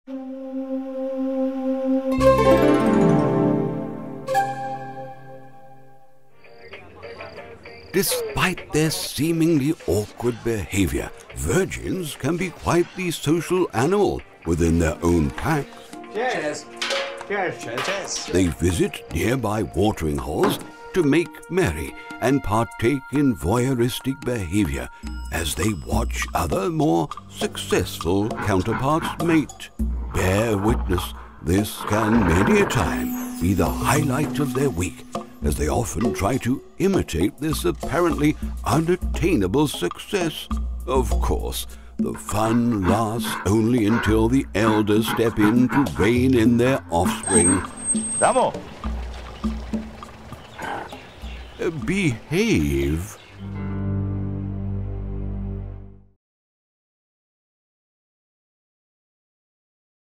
Despite their seemingly awkward behavior, virgins can be quite the social animal within their own packs. Cheers! Cheers! Cheers! They visit nearby watering holes to make merry and partake in voyeuristic behavior as they watch other more successful counterparts mate. Bear witness, this can many a time be the highlight of their week, as they often try to imitate this apparently unattainable success. Of course, the fun lasts only until the elders step in to rein in their offspring. Vamos! Behave.